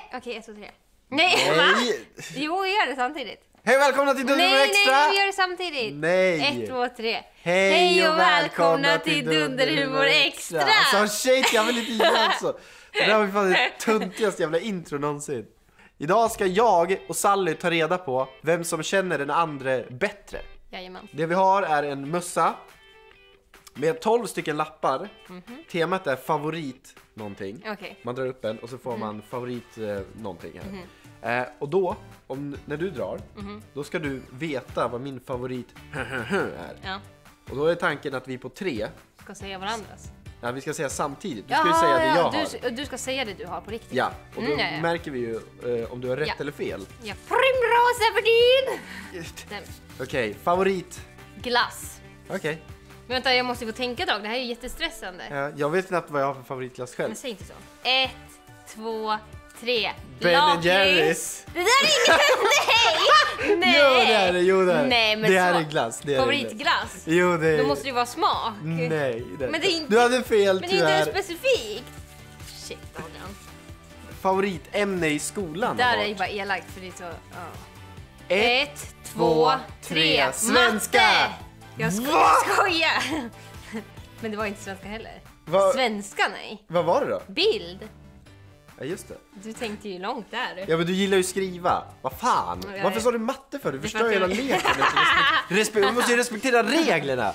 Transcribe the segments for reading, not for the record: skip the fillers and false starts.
Okej, 1, 2, 3. Nej, va? Jo, vi gör det samtidigt. Hej, välkomna till Dunderhumor Extra! Nej, vi gör det samtidigt. Nej! 1, 2, 3. Hej och välkomna till Dunderhumor Extra! Alltså shit, jag vill inte göra så. Det där var ju fan det tuntigaste jävla intro någonsin. Idag ska jag och Sally ta reda på vem som känner den andra bättre. Jajamän. Det vi har är en mössa med 12 stycken lappar. Temat är favorit någonting. Okej. Man drar upp en och så får man favorit någonting här. Och då, när du drar, då ska du veta vad min favorit är. Ja. Och då är tanken att vi på 3 Ska säga varandras. Ja, vi ska säga samtidigt. Du ska ju säga det jag har. Du ska säga det du har på riktigt. Ja, och då ja. märker vi ju om du har rätt eller fel. Ja, primrosa för din! Okej, favorit. Glass. Okej. Men vänta, jag måste få tänka ett tag. Det här är ju jättestressande. Ja, jag vet knappt vad jag har för favoritglass själv. Men säg inte så. 1, 2, 3. Ben & Jerry's. Det där är inget. Nej! Jo, det är det. Jo, det är det. Nej, men det här så. är glass. Det är Favoritglass. det. Jo, det är Då måste det ju vara smak. Nej, det är Men det är inte... Du hade fel, Men det är inte tyvärr. specifikt. Shit, Adrian. Favoritämne i skolan. Där har är ju varit. bara elakt för det är så... 1, 2, 3. Svenska! Matte! Jag skojar! Men det var inte svenska heller. Va? Svenska, nej. Vad var det då? Bild. Ja, just det. Du tänkte ju långt där. Ja, men du gillar ju skriva. Vad fan? Ja, Varför sa du matte för? Du förstör för hela att leken. Du måste ju respektera reglerna.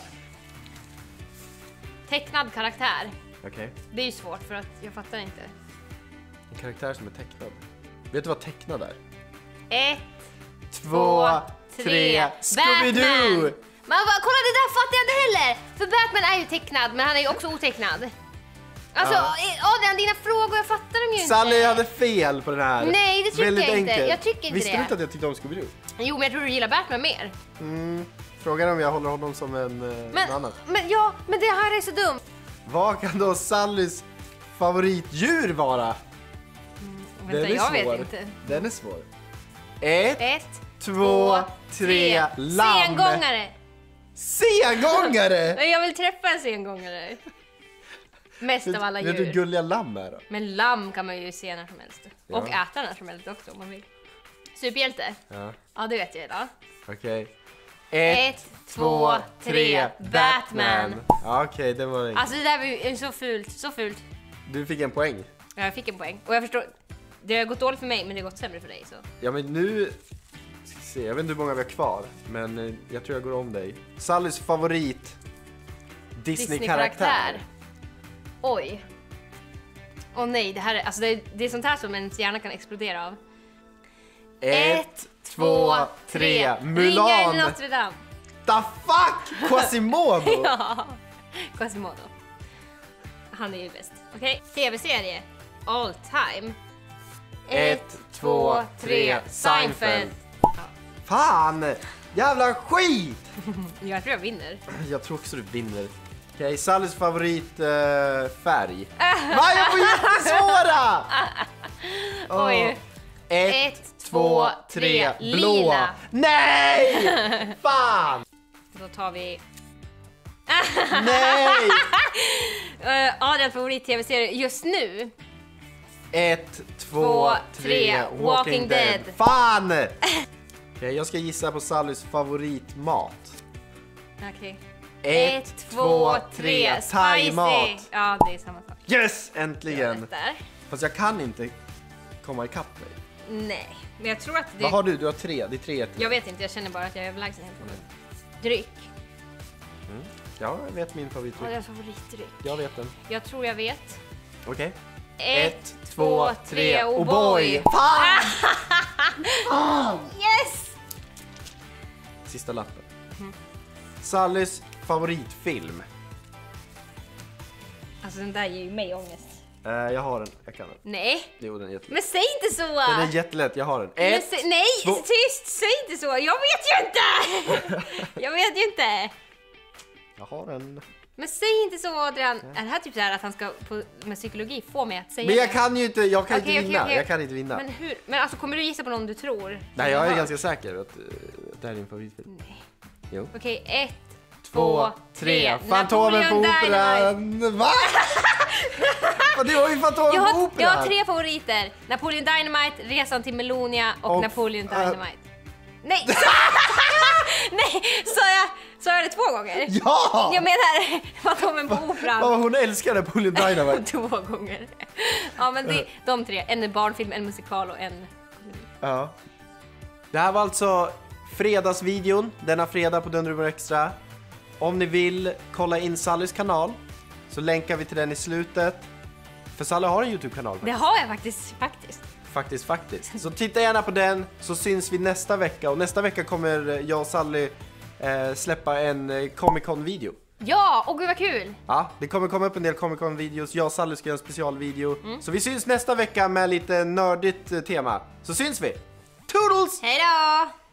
Tecknad karaktär. Okej. Det är ju svårt för att jag fattar inte. En karaktär som är tecknad. Vet du vad tecknad är? 1, 2, 3. Scooby-Doo! Men kolla, det där fattar jag inte heller. För Batman är ju tecknad, men han är ju också otecknad. Alltså, Adrian, dina frågor, jag fattar dem ju inte. Sally hade fel på den här. Nej, det tycker Väldigt jag inte. enkelt. Jag tycker inte Visste det. du inte att jag tyckte om Scooby-Doo? Jo, men jag tror du gillar Batman mer. Frågan om jag håller honom som en annan. Men det här är så dumt. Vad kan då Sallys favoritdjur vara? Vänta, jag vet inte. Den är svår. 1, 1, 2, 3. Lamm. Sengångare. Sengångare! Jag vill träffa en sengångare. Mest av alla Vet du hur djur. gulliga lamm är då? Men lamm kan man ju se när som helst. Ja. Och äta när som helst också om man vill. Superhjälte? Ja, Ja, det vet jag idag. okej. 1, 2, 3. Batman. Ja, okej, det var Alltså det där var ju så fult, så fult. Du fick en poäng. Ja, jag fick en poäng. Och jag förstår, det har gått dåligt för mig, men det har gått sämre för dig. Så. Ja, men nu... Ska se, jag vet inte hur många vi har kvar, men jag tror jag går om dig. Sallys favorit Disney-karaktär. Oj. Åh nej, det här är, alltså det är sånt här som ens hjärna kan explodera av. 1, 2, 3. Mulan! Ringen i Notre Dame. The fuck? Quasimodo! Ja, Quasimodo. Han är ju bäst. Okej, TV-serie. All time. 1, 2, 3. Seinfeld. Ja, Fan! Jävla skit! jag tror jag vinner. Jag tror också du vinner. Okej, Sallys favorit färg. Va, jag får jättesvåra! Oj. 1, 2, 3. Blå. Lila. Nej! Fan! Då tar vi... Nej! Adrians favorit-tv-serie just nu. 1, 2, 3. Walking Dead. Fan! Okej, jag ska gissa på Sallys favoritmat. Okej. 1, 2, 3. Thai-mat. Ja, det är samma sak. Yes! Jag Äntligen! vet där. Fast jag kan inte komma ikapp dig. Nej, men jag tror att det... Vad har du? Du har 3. Det är 3. Jag vet inte, jag känner bara att jag är överlägsen helt och hållet. Dryck. Ja, jag vet min favoritdryck. Adrians favoritdryck. Jag vet den. Jag tror jag vet. Okej. 1, 2, 3. Oh O'boy. boy! Fan! Yes! Sista lappen. Sallys favoritfilm. Alltså den där ger ju mig ångest. Jag har den. Jag kan den. Nej, Jo, den är jättelätt. men säg inte så! Den är jättelätt. Jag har den. Men 1, nej, 2. tyst! Säg inte så! Jag vet ju inte! Jag vet ju inte! Jag har den. Men säg inte så, Adrian. Är det här typ så här att han ska med psykologi få mig att säga Men jag det? kan ju inte. Jag kan Okej, inte vinna. okej. Jag kan inte vinna. Men hur? Men alltså kommer du gissa på någon du tror? Nej, jag är ganska säker att det här är din favoritfilm. Nej. Jo. Okej, 1, 2, 3. Fantomen på Napoleon Operan. Va? Och det var ju Fantomen på Operan. Jag har 3 favoriter. Napoleon Dynamite, Resan till Melonia och Napoleon Dynamite. Nej! Nej, sa jag det 2 gånger? Ja! Jag menar Fantomen på Operan. Ja, hon älskar Napoleon Dynamite. 2 gånger. Ja, men det, de 3. En barnfilm, en musikal och en... Ja. Det här var alltså fredagsvideon. Denna fredag på Dunder Humor Extra. Om ni vill kolla in Sallys kanal så länkar vi till den i slutet. För Sally har en YouTube-kanal. Det har jag faktiskt. Faktiskt. Så titta gärna på den, så syns vi nästa vecka. Och nästa vecka kommer jag och Sally släppa en Comic-Con-video. Ja, och gud vad kul! Ja, det kommer komma upp en del Comic-Con-videos. Jag och Sally ska göra en specialvideo. Så vi syns nästa vecka med lite nördigt tema. Så syns vi! Toodles! Hej då!